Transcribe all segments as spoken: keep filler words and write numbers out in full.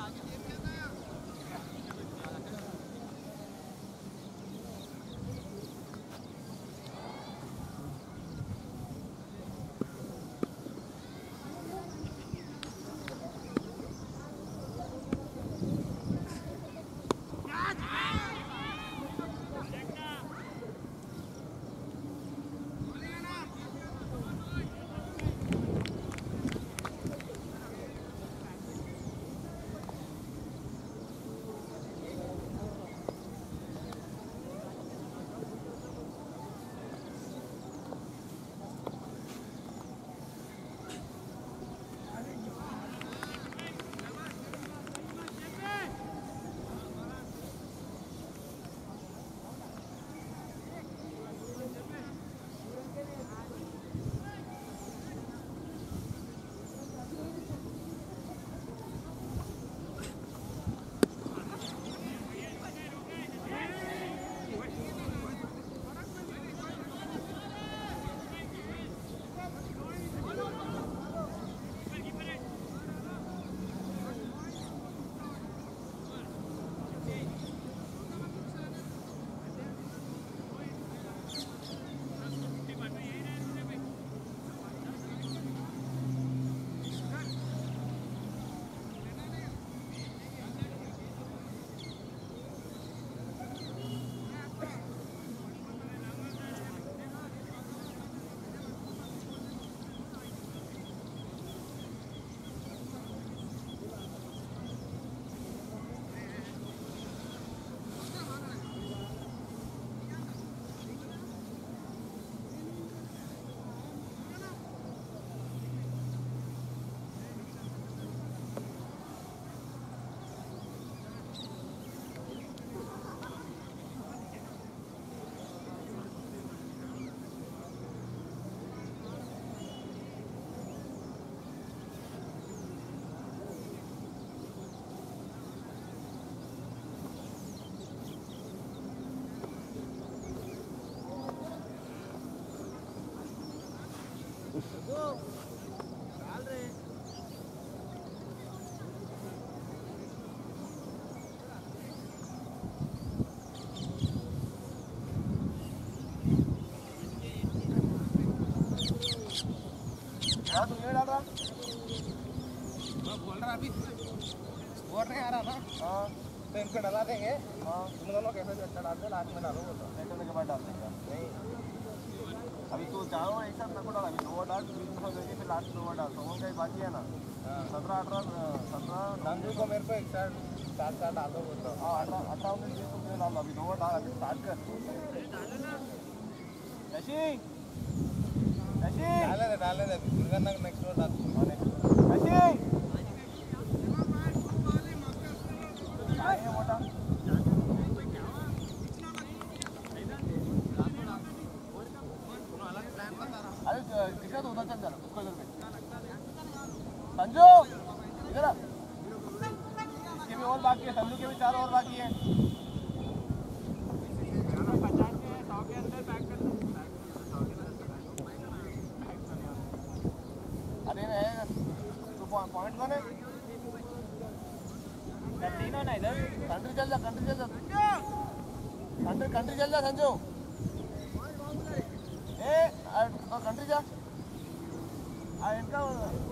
बोल रहा अभी बोल रहे हैं आ रहा ना हाँ तो इनको डला देंगे हाँ तुम दोनों कैसे अच्छा डाल दे लास्ट में डालो वो तो सेट होने के बाद डाल देंगे नहीं अभी तो जाओ एक साथ नको डाल अभी दो डाल बीच में देंगे फिर लास्ट दो डाल तो वो कहीं बाकी है ना सत्रह अठारह सत्रह नंदू को मेरे को एक साथ सात सात डाल दो बोलता हाँ अठारह अठारह उन्नीस बीस तुमने डाल अभी दो डाल अभी स्टार्ट कर ऐसी ऐसी डाले दे डाले दे दुर्गा नेक्स्ट वर डाल ऐसी आए मोटा अरे किसका तो उधर चल जा उसको इधर पे संजू इधर इसके भी और बाकी है संजू के भी चार और बाकी है अरे तू पॉइंट कौन है तीनों ना इधर कंट्री चल जा कंट्री चल जा कंट्री कंट्री चल जा संजू ए कंट्री जा आ इनका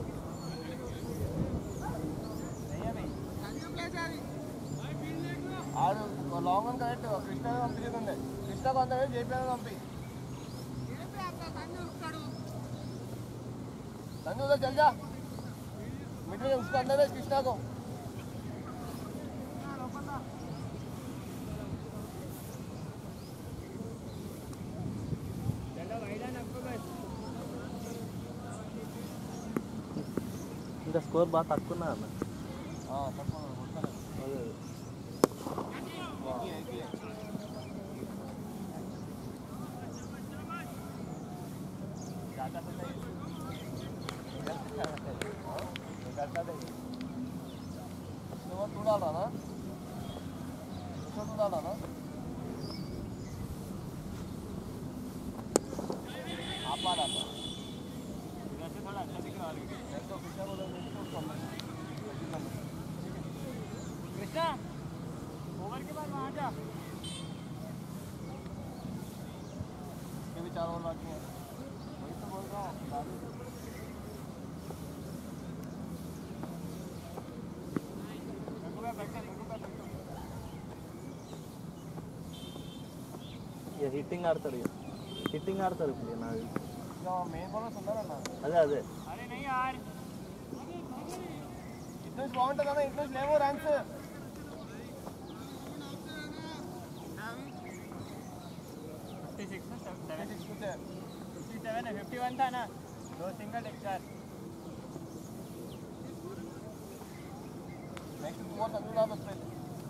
ఆడు లాంగ్ వన్ కరెక్ట్ కృష్ణ పంపించింది కృష్ణ కొంత జేపీ పంపి संजू उधर चल जा मिड में उसको अंदर है कृष्णा को ఇంకా స్కోర్ బాగా తక్కువ అన్న తక్కువ तू डाला ना तू डाला ना आप आ रहा था इधर से थोड़ा अच्छा दिख रहा है तो पिछले बोला ओवर के बाद वहाँ जा। ये भी चार ओवर बाकी हैं, वही तो बोल रहा हूँ। ये हिटिंग आಡ್ತಾರೆ ಹಿಟ್ಟಿಂಗ್ ಆಡ್ತಾರೆ ಪ್ಲೇ ನಾವು ಈಗ ಮೇನ್ ಬಾಲರ್ ಸುಂದರಣ್ಣ ಅದೇ ಅದೇ अरे नहीं यार इतना बाउंड है ना इतना लेवो रन्स छप्पन छत्तीस कुछ है सत्तावन है इक्यावन था ना दो सिंगल एक चार नेक्स्ट टू और संजू बस पे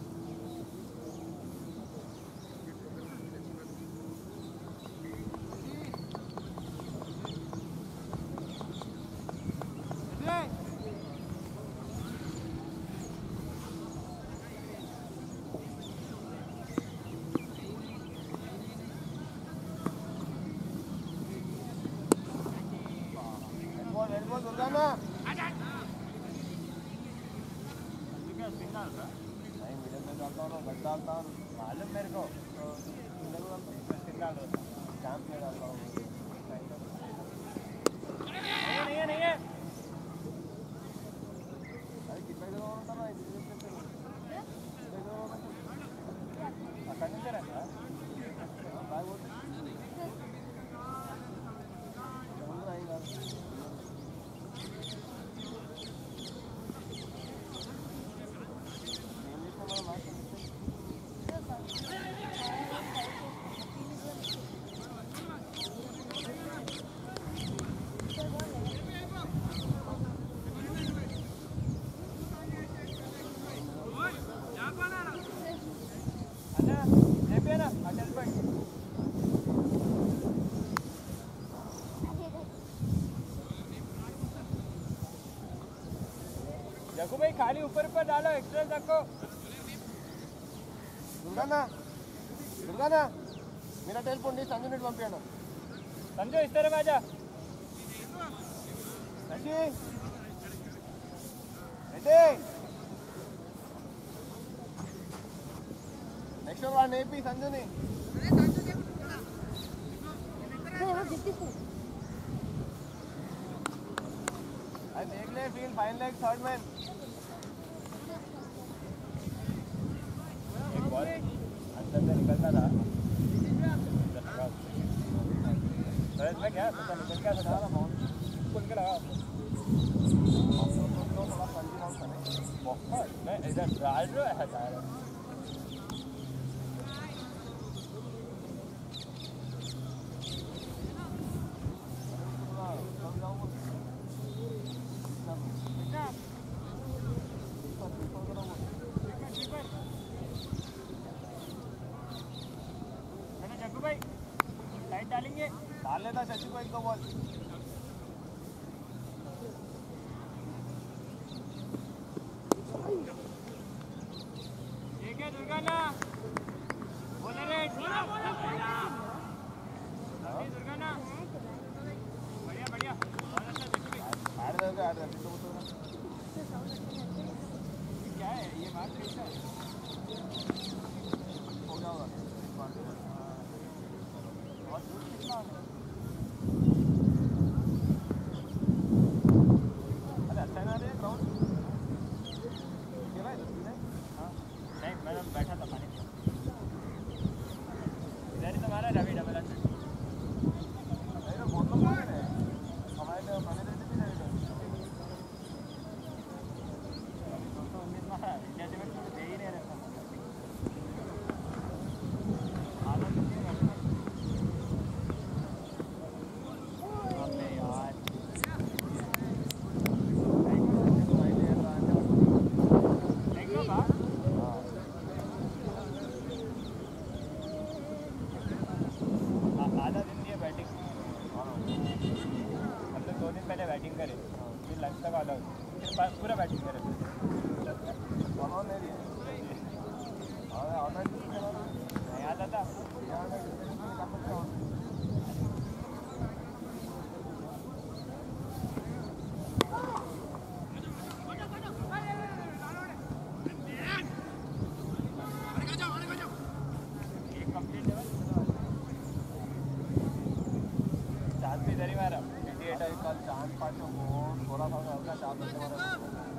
मालूम मेरे को कैंप में डाल रहा हूँ नहीं है नहीं है अरे कितना जगह होता ना अकाउंट से रहता भाई वो चल आएगा देखो भाई खाली ऊपर ऊपर डालो एक्स्ट्रा रखो दुर्गाना दुर्गाना मेरा टेलीफोन नहीं संजू नेट पंपियाना संजू इस तरफ आजा नशी रेडी नेक्स्ट वन एपी संजू ने अरे देख ले field final leg third man एक बॉल अंदर से निकलता था में क्या तो निकल क्या था ना बाउंड खुल के लगा थोड़ा पंजी राउंड करें बहुत मैं इधर डाल रहा है टायर डालेंगे डाल लेता शशि को एक दो बॉल ठीक है दुर्गाना बोले रे दुर्गाना बढ़िया बढ़िया बहुत अच्छा देखो आठ दस आठ दस तो तो क्या है ये बात कैसा है हो गया होगा बहुत दूर कितना अरे अच्छा ना रे ग्राउंड खेला है दस दिन हाँ नहीं मैं बैठा था पानी में इधर ही तुम्हारा रवि डबल हंड्रेड नहीं तो बहुत लोग मारे रहे हमारे लिए पानी देते भी नहीं अभी दो सौ उन्नीस मारा इंडिया टीम में दे ही नहीं रहता आधा तो नहीं रहता अबे यार देखो बा आधा दिन दिए बैटिंग हम लोग दो दिन पहले बैटिंग करे फिर लंच तक आधा फिर पूरा बैटिंग करे और नहीं दिए और ऑनलाइन नहीं आता था यहाँ में काम करता हूँ पाँचों को थोड़ा सा हल्का चाप देने वाला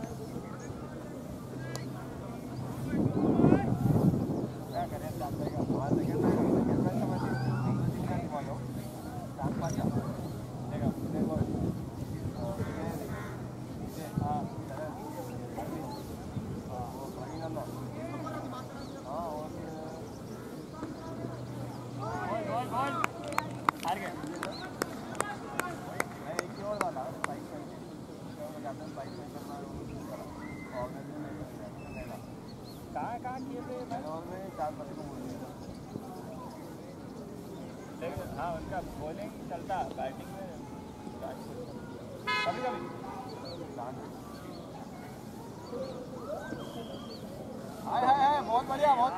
क्या करें चाप देगा हमारे सेकंड में सेकंड में समझ इंग्लिश का दिमाग हो चाप पाँच देगा देखो ये ये हाँ हाँ वो पानी करना हाँ और गोल गोल गोल हार गए मैं एक ही और डाला बाइक में मैं जाता हूँ बाइक में करना और कहाँ कहाँ किए थे मैंने और में चार बजे को बोल दिया लेकिन हाँ उनका बॉलिंग चलता बैटिंग में कभी कभी हाय हाय हाय बहुत बढ़िया बहुत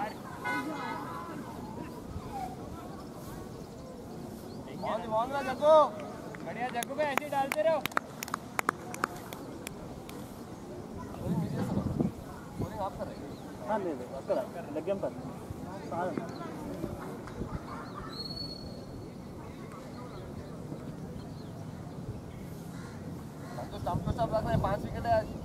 बहुत बहुत ना जग्गू बढ़िया जग्गू पे ऐसे ही डालते रहो बोलिंग आप कर रहे हैं हाँ ले ले अక్కడ लग्गम पर साधन हम तो स्टंप को सब रख रहे हैं पांच विकेट है आज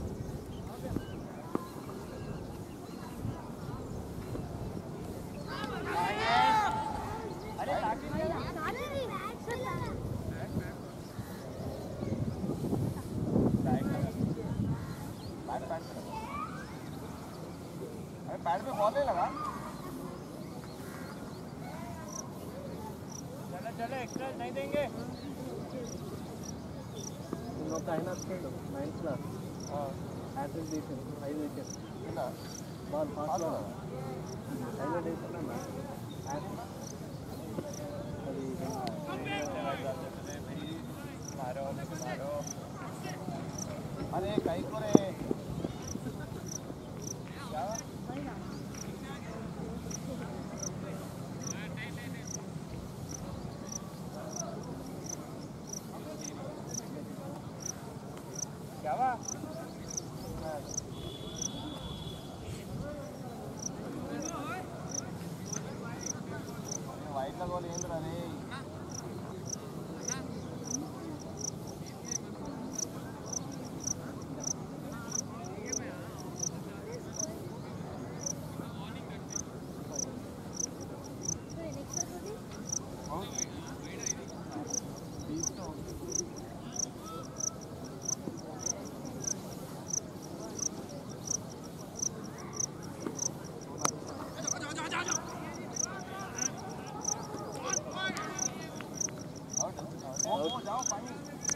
अरे ताकि बैट पैड पे लगा अरे पैड पे बॉल नहीं लगा चलो चलो एक्स्ट्रा नहीं देंगे నువ్వు అయినా వస్తుంది నైన్త్ క్లాస్ హ్యాట్రిక్ తీసింది ఐదు వికెట్ ఇలా బాల్ ఫాస్ట్ హైలైట్ వేస్తున్నా అది मारो मारो अरे कहीं को रे क्या क्या हुआ वाइट लगो लेंद्र रे जाओ पानी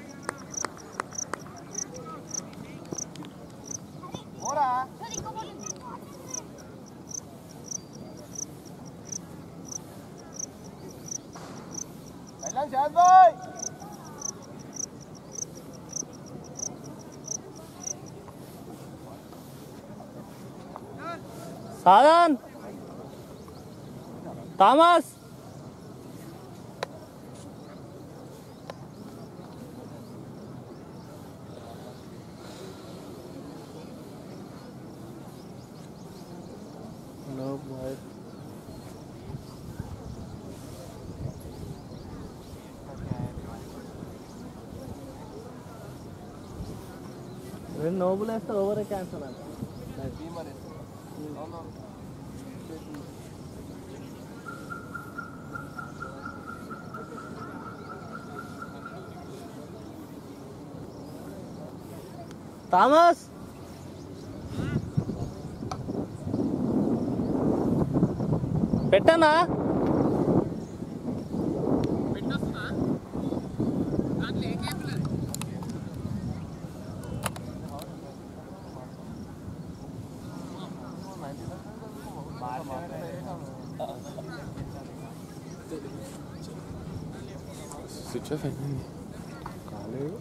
हो रहा पहला शायद भाई साधन थॉमस नो भाई రెండు నోబుల్ వేస్తే ఓవరే క్యాన్సల్ అంట बीमर है అవును థామస్ పెట్టనా స్విచ్ ఆఫ్ అయింది కాలేదు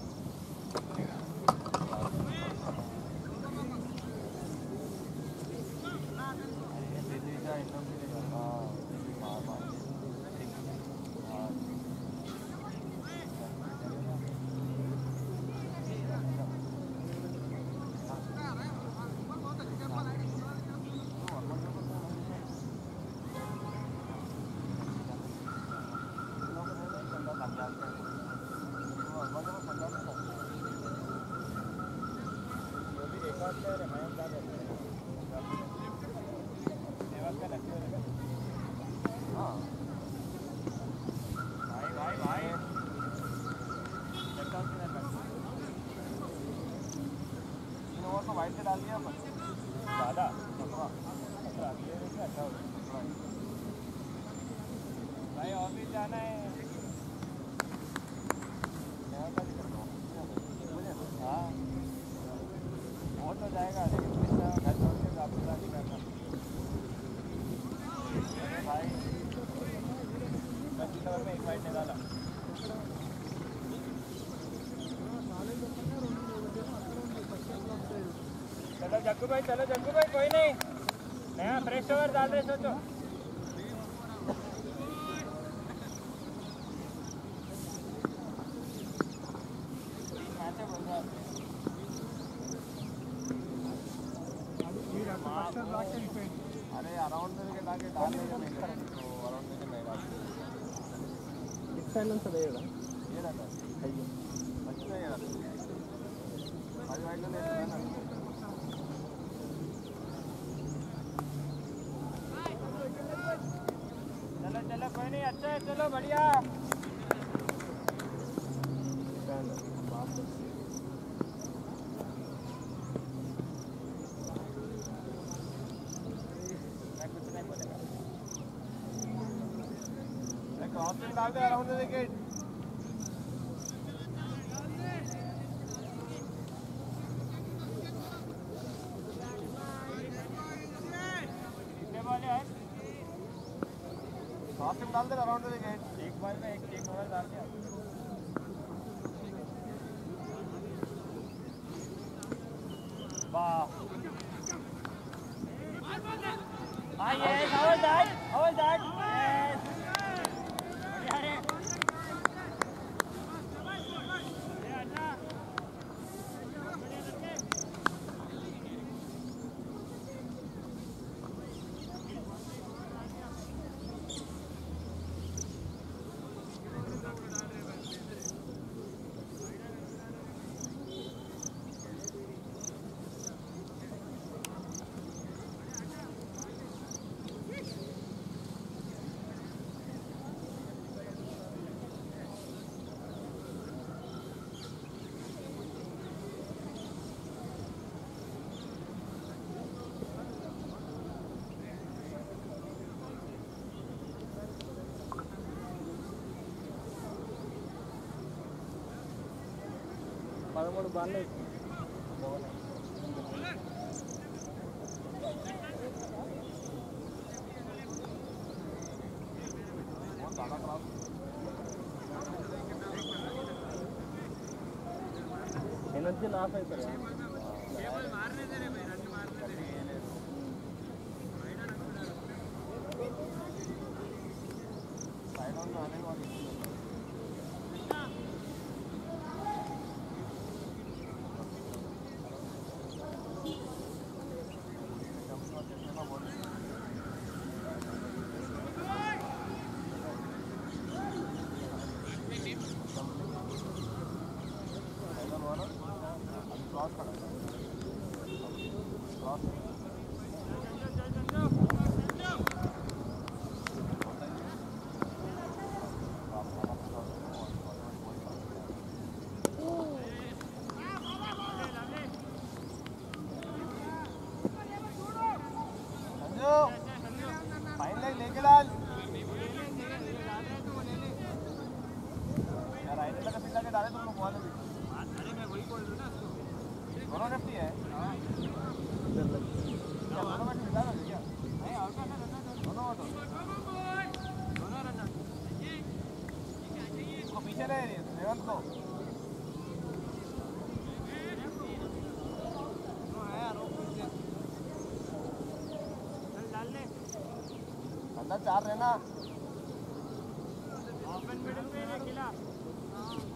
है अपन ज़्यादा सत्रह सत्रह ये देखिए अच्छा हो भाई ऑफिस जाना है हाँ वो तो जाएगा लेकिन इस तरह घर छोड़ के वापस नहीं करना भाई पच्चीस ओवर में एक फाइट निकाला चलो जग्गू भाई चलो जग्गू भाई कोई नहीं नया फ्रेश ओवर डाल रहे सोचो अरे अराउंड में के लाके डाल देंगे नहीं तो अराउंड में नहीं डाल इस साइड से देगा ये ना आइए अच्छा नहीं यार आज वाइड ने नहीं ना चलो चलो कोई नहीं अच्छा है चलो बढ़िया मैं कुछ नहीं बोलेगा क्रॉसिंग डाल दे अराउंड द विकेट कितने बॉले हैं क्रॉसिंग डाल दे अराउंड द विकेट एक बॉल में एक एक ओवर डाल दिया वाह हाँ yes how was that how was that yes बढ़िया रे ये अच्छा పదమూడు బాల్ ఎనర్జీ లాస్ అవుతారు साइड ऑन आने वाली क्रॉस करा क्रॉस फाइन लाइन लेके डाल यार राइट लगा पिला के डाले तुम लोग बॉल अरे मैं वही बोल रहा हूँ ना दोनों लेफ्टी है दोनों में मिला है क्या नहीं आउट है दोनों आउट दोनों रन उसको पीछे रह रही है रेवंत को अंदर चार रहना ओपन मिडिल में खिला